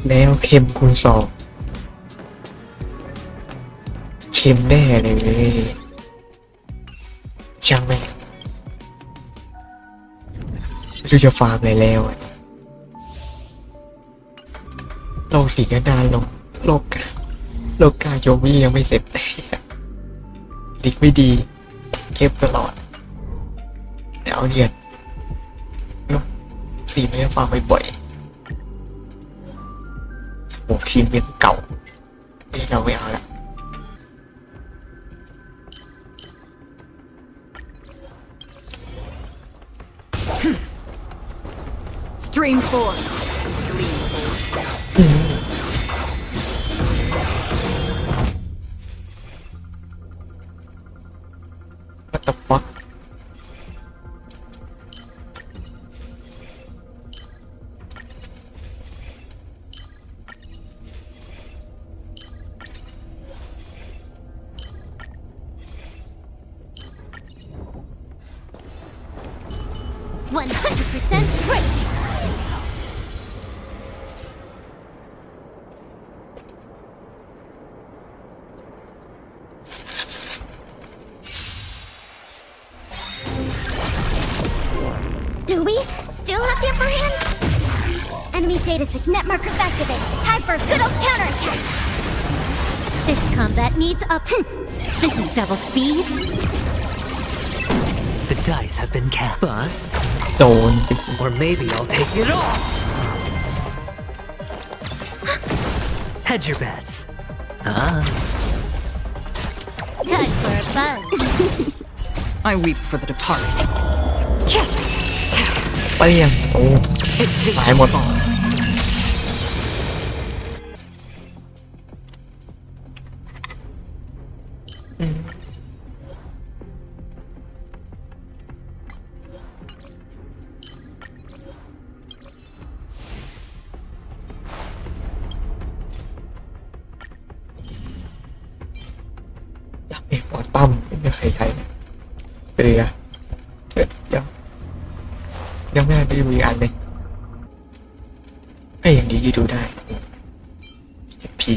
แล้วเค็มคูณสองเค็มแน่เลยช่างแม่ไม่รู้จะฟาร์มอะไรแล้วโลกสีกันดานโลกกาโยมิยังไม่เสร็จดิกไม่ดีเก็บตลอดแต่เอาเนียนสีไม่ได้ฟาร์มบ่อยๆโอ้ทีมเป็นเก่าเราไม่เอาละ Stream 4. What the fuck? Do we still have the upper hand? Enemy data net markers activated. Time for a good old counterattack. This combat needs up. This is double speed. The dice have been cast. Bust. Don't. Or maybe I'll take it off. Hedge your bets. Time for a buzz. I weep for the departed. ไปยังโอ้หายหมดอยากเป็นหมอตั้มเป็นใครไปเลยอะยังไม่ได้ดูอีกอันเลยไม่อย่างนี้ดูได้พี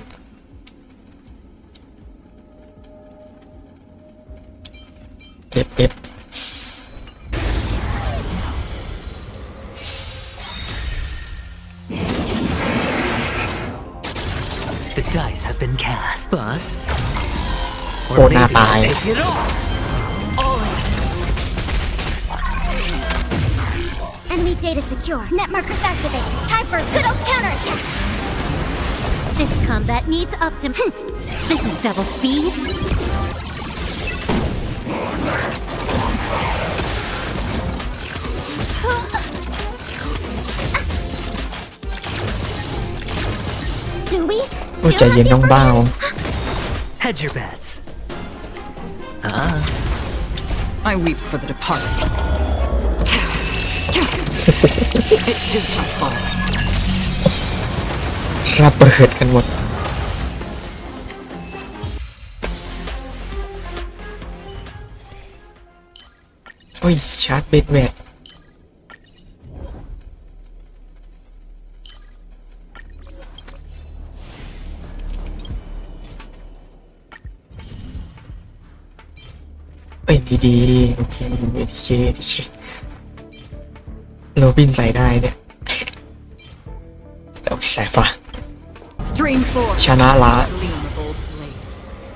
เป๊บ The dice have been cast. Bust. โอ้หน้าตาย Take it off. Enemy data secure. Net markers activated. Time for a good old counterattack. This combat needs optim. This is double speed. Do we โอ้ใจเย็นน้องเบ้า Hedge your bets. I weep for the departed. It too shall fall. ระเบิดกันหมดโอ้ยชาร์จเบดแมทเป็นดีๆโอเคดีเคโรบินใส่ได้เนี่ยเอาไปใส่ปะ Stream 4. ชนะละ Gleam of old blades.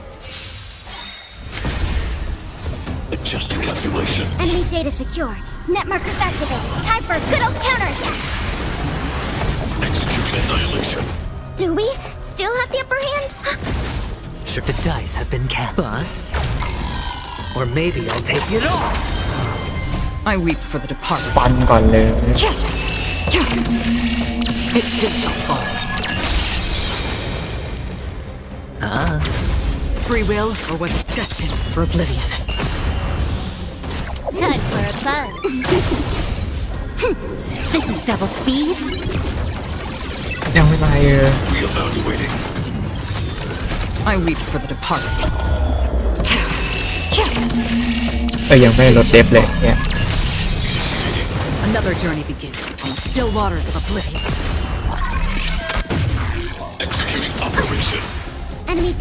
Adjusting calculation. Enemy data secure. Net markers activated. Time for a good old counterattack. Executing annihilation. Do we still have the upper hand? Sure, the dice have been cast. Bust. Or maybe I'll take it off. I weep for the departed. ปันก่อนเลย It too shall fall. Free will, or was it destined for oblivion? Time for a buzz. This is double speed. ยังไม่มา Reevaluating. I weep for the departed. ยังไม่ลดเดฟเลยเนี่ย Another journey begins on the still waters of oblivion.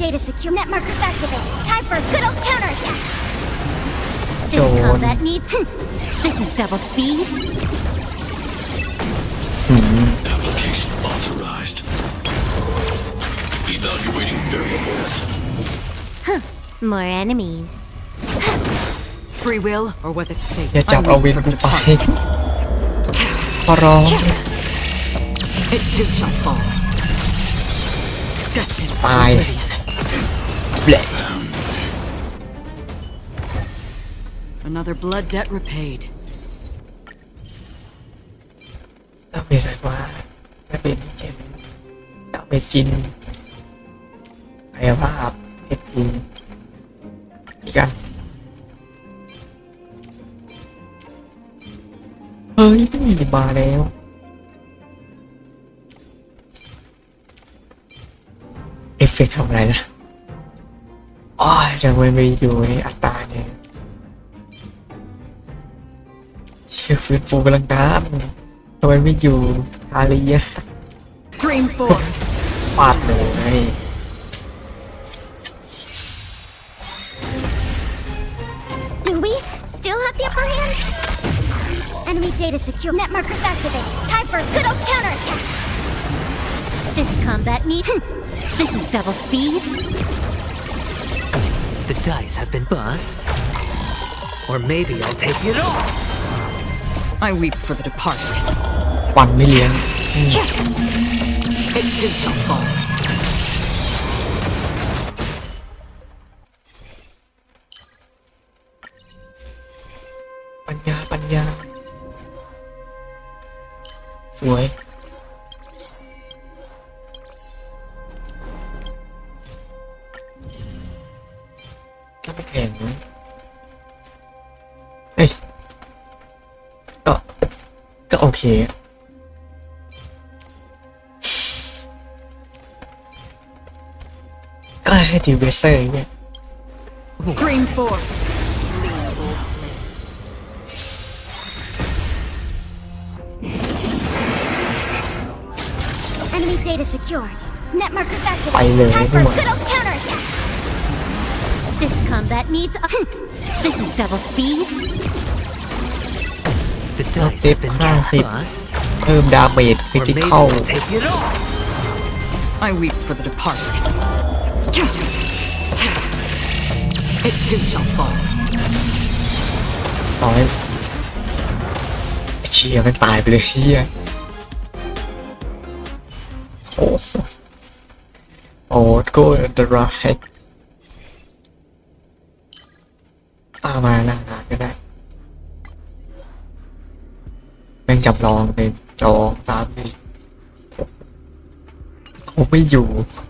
data secure. Net markers activated. Time for a good old counterattack. This combat needs. This is double speed. Application authorized. Evaluating variables. More enemies. Free will, or was it อย่า fate? จับ I เอาวิ weep น for กู the ไป departed. ขอร้อง It too shall fall. Destined for Bye. oblivion. แหละ Another blood debt repaid. ต้องเป็นอะไรวะถ้าเป็นเข็มดาวเมจินกายภาพเอพีอีกอันเฮ้ยมาแล้วเอฟเฟกต์ทำอะไรนะอ๋อทำไมไม่อยู่ในอัตราเนี่ยเชื่อฟื้นฟูพลังงานทำไมไม่อยู่อารียะ Stream 4. ปาดเลย Do we still have the upper hand? Enemy data secure. Net markers activated. Time for a good old counterattack. This combat needs. This is double speed. The dice have been bust. Or maybe I'll take it all. I weep for the departed. วันไม่เลี้ยง It too shall fall. ปัญญาสวยถ้าไม่แข็งเอ้ยก็โอเคก็ให้ดีเวสเซอร์เนี่ย Stream 4. Enemy data secured. Net markers ไปเลย activated. Time ไม่ for หม a ด good old counterattack. This combat needs. This is double speed. The dice have been Massive. bust. เพิ่มดาเมจคริ Or ติ maybe คอล I'll take it all. I weep for the departed. It too shall fall. ต่อให้เชียร์มันตายไปเลยเฮียโอ้สโอ้โก็อันตรายมาหน้างานก็ได้แม่งจำลองในจอตามนี่เขาไม่อยู่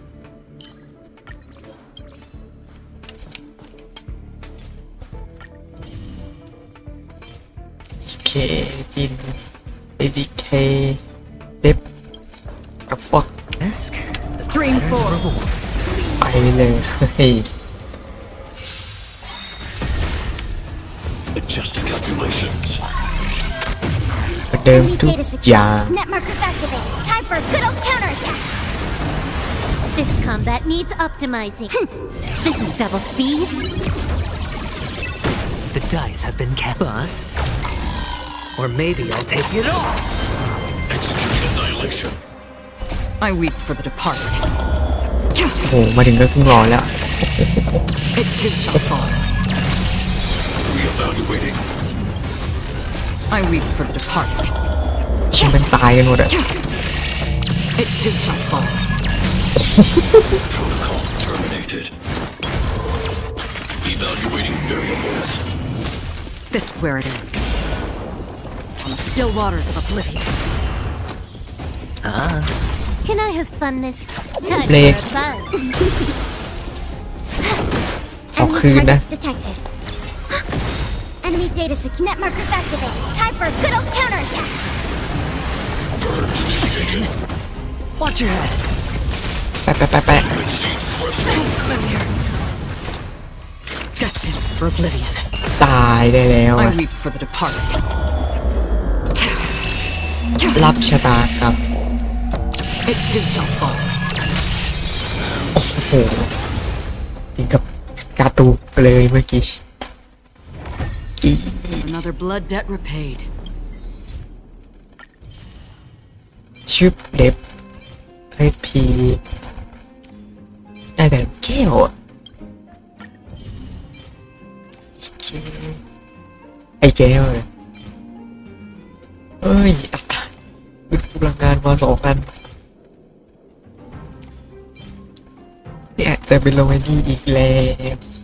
เคจินเอดีเคเด็บกับพวก Ask. Stream 4. ไปเลยเฮ้ย Adjusting calculations. เหมือนเดิม Enemy ทุก data อย่าง secure. Net markers activated. Time for a good old counterattack. This combat needs optimizing. This is double speed. The dice have been bust. Or maybe I'll take it all. Execute annihilation. I weep for the departed. โอ้โหมาถึงก็ครึ่งรอแล้ว It too shall fall. Reevaluating. I weep for the departed. ชิมมันตายกันหมดอะ It too shall fall. Protocol terminated. Evaluating variables. This is where it ends. On the still waters of oblivion. Can I have fun this time Play. for a buzz? ขอคืน Enemy นะ targets detected. Enemy data secure. Net markers activated. Time for a good old counterattack. Purge initiated. Watch your head. แปะแปะแปะแปะ Exceeds threshold. Destined for oblivion. ตายได้แล้วอะ I weep for the departed. รับชะตาครับ It too shall fall. โอ้โหถึงกับการตูกไปเลยเมื่อกี้ Another blood debt repaid. ชิปเด็บเรดพีได้แต่แก้วอะไอ้แก้วเลยเอ้ยอัตราพลังงานมา2,000เนี่ยแต่เป็นโลเวนี่อีกแล้ว